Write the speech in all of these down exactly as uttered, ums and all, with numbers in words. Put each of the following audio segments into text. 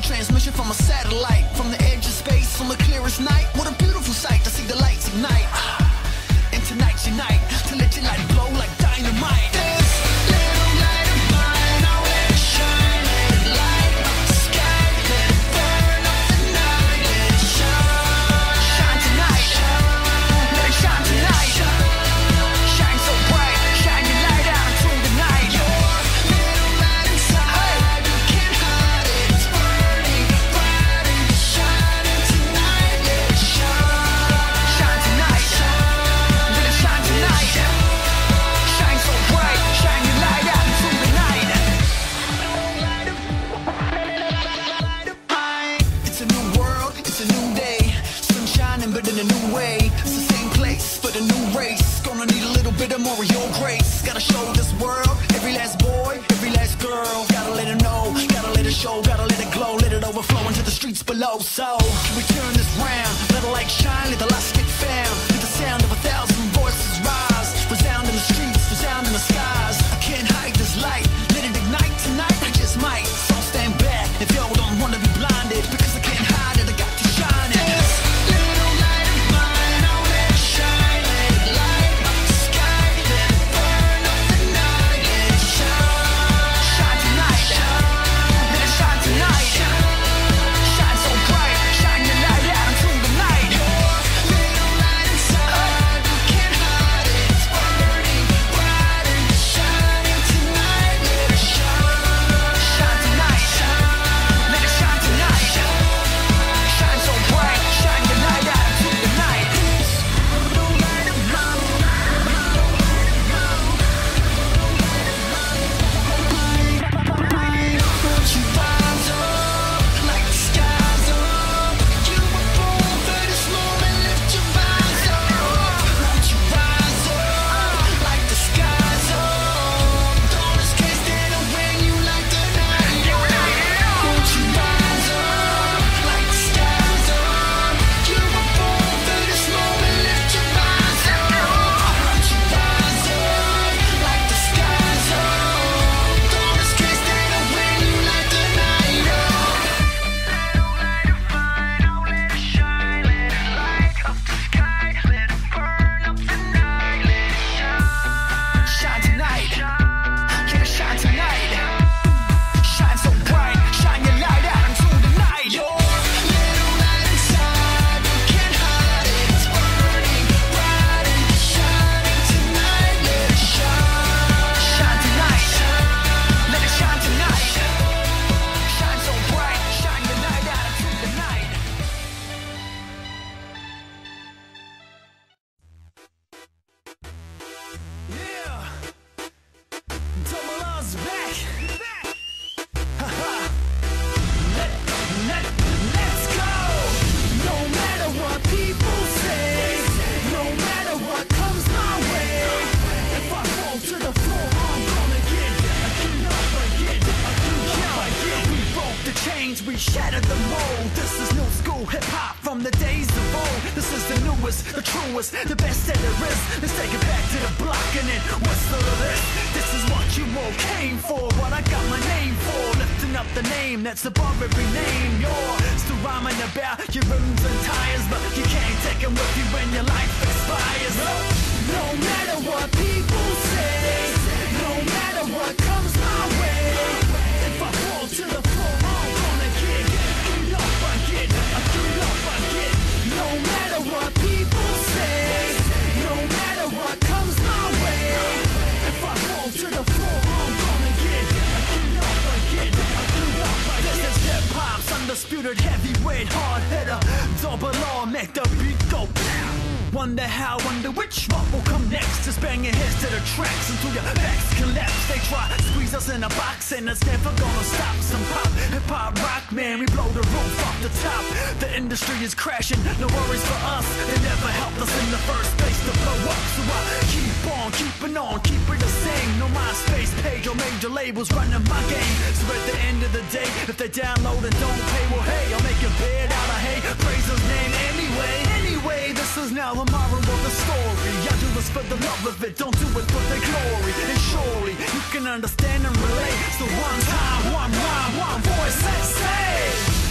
transmission from a satellite, from the edge of space on the clearest night. What a beautiful sight to see the lights ignite. And tonight's your night to let your light glow like dynamite. This little light of mine, I'll let it shine, let it light up the sky, let it burn up the night, let it shine. Shine tonight, let it shine tonight. Shine so bright, shine your light out into the night. Your little light inside, you can't hide it. It's burning bright and you're shining tonight. Let it shine. Shine tonight, let it shine tonight. Shine so bright, shine your light out into the night. It's a new world, it's a new day. Sun shining but in a new way. It's the same place but a new race. Gonna need a little bit of more of your grace. Gotta show this world, every last boy, every last girl. Gotta let it know, gotta let it show, gotta let it glow. Let it overflow into the streets below. So, can we turn this round? Let the light shine, let the lights get found. Let the sound of a thousand voices rise. Resound in the streets, resound in the skies. I can't hide this light, let it ignite tonight. I just might, so stand back if y'all don't wanna be blinded. Because I can't hide it, I got to shine it. This little light of mine, I'll let it shine, let it light up the sky, let it burn up the night, let it shine. Shine tonight, let it shine tonight. Shine so bright, shine your light out into the night. Your little light inside, you can't hide it. It's burning bright and you're shining tonight. Let it shine. Shine tonight, let it shine tonight. Shine so bright, shine your light out into the night. Little light of mine. Won't you rise up like the skies up? You were born for this moment, lift your eyes up. Won't you rise up like the skies up? Don't escape, stand up when you like the night. Won't you rise up like the skies up? You were born for this moment, lift your eyes up. Won't you rise up like the skies up? Don't escape, stand up when you like the night. Little light of mine, I'll let it shine, let it light up the sky, let it burn up the night, let it shine. Shine tonight, let it shine tonight. Shine so bright, shine your light out into the night. Your little light inside, you can't hide it. It's burning bright and you're shining tonight. Let it shine. Shine tonight, let it shine tonight. Shine so bright, shine your light out into the night. Yeah, Double R's back. Haha. Let, let, let's go. No matter what people say, no matter what comes my way, if I fall to the floor, I'm gonna get get up again, get up again. We broke the chains, we shattered the mold. This is new school hip hop from the days of old. This is the newest, the truest, the best that there is. Let's take it back to the block and then whistle to this. This is what you all came for, what I got my name for. Lifting up the name that's above every name. You're still rhyming about your rims and tires, but you can't take them with you when your life expires. No, no matter what people say, no matter what comes my way, if I fall to the floor, I'm gonna get get up again, get up again. No matter what people say, no matter what comes my way, if I fall to the floor, I'm gonna get get up again, get up again. This is hip hop's undisputed heavyweight hard hitter. Double R, make the beat go pow. Wonder how, wonder which what will come next. Just bang your heads to the tracks until your backs collapse. They try squeeze us in a box and it's never gonna stop. Some pop, hip hop, rock, man, we blow the roof off the top. The industry is crashing, no worries for us. It never helped us in the first place to blow up. So I keep on, keeping on, keep it the same. No MySpace page or major labels running my game. So at the end of the day, if they download and don't pay, well hey, I'll make a bed out of hay. Praise his name anyway. Anyway, this is now the moral of the story. I do this for the love of it, don't do it for the glory. And surely you can understand and relate. So one time, one rhyme, one voice, let's say.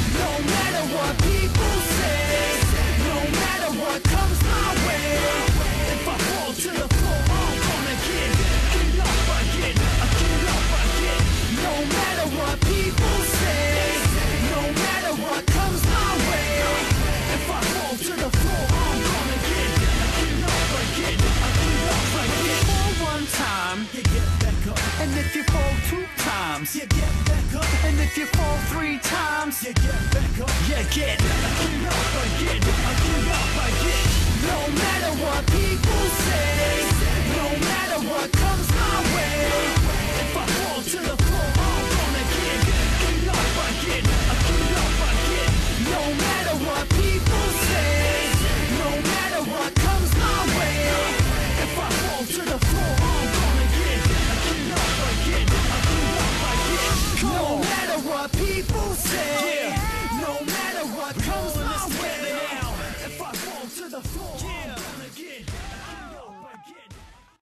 again, get up again, get up again. No matter what people say, no matter what comes my way, if I fall to the floor, I'm gonna get, get up again, get up again. No matter what people say, no matter what comes my way, if I fall to the floor, I'm gonna get, get up again, get up again. No matter what people say, no matter what comes my way, if I fall to the floor, I'm gonna get, get up again.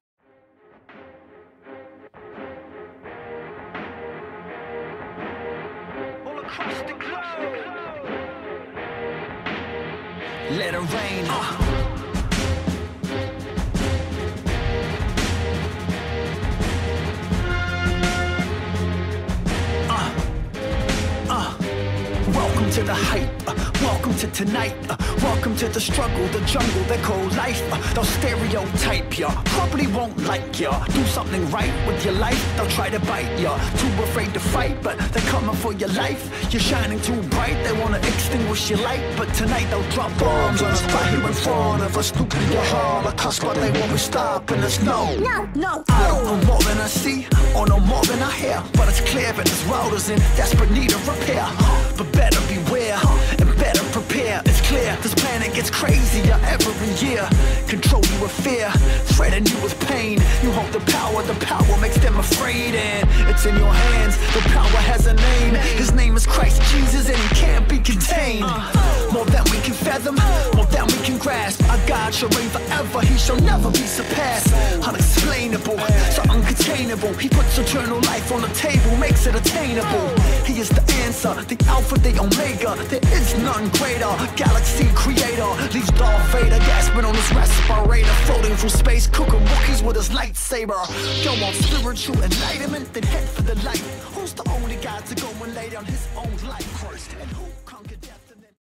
All across the globe, let it rain. Uh. Welcome to the hype, uh, welcome to tonight, uh, welcome to the struggle, the jungle they call life. uh, They'll stereotype ya, probably won't like ya. Do something right with your life, they'll try to bite ya. Too afraid to fight, but they're coming for your life. You're shining too bright, they wanna extinguish your light. But tonight they'll drop bombs on us right here in front of us. Stupid your holocaust, but they won't be stopping us, no. No, no, I don't know more than I see, or no more than I hear, but it's clear that this world is in desperate need of repair. But better beware, and better prepare. It's clear, this planet gets crazier every year. Control you with fear, threaten you with pain. You hold the power, the power makes them afraid. And it's in your hands, the power has a name. His name is Christ Jesus, and he can't be contained. More than we can fathom, more than we can grasp. Our God shall reign forever, he shall never be surpassed. Unexplainable, so uncontainable. He puts eternal life on the table, makes it attainable. He is the answer, the Alpha, the Omega. There is none greater, galaxy creator. Leaves Darth Vader gasping on his respirator, floating through space, cooking Wookiees with his lightsaber. Go on spiritual enlightenment, then head for the light. Who's the only guy to go and lay down his own life? Christ, and who conquered death?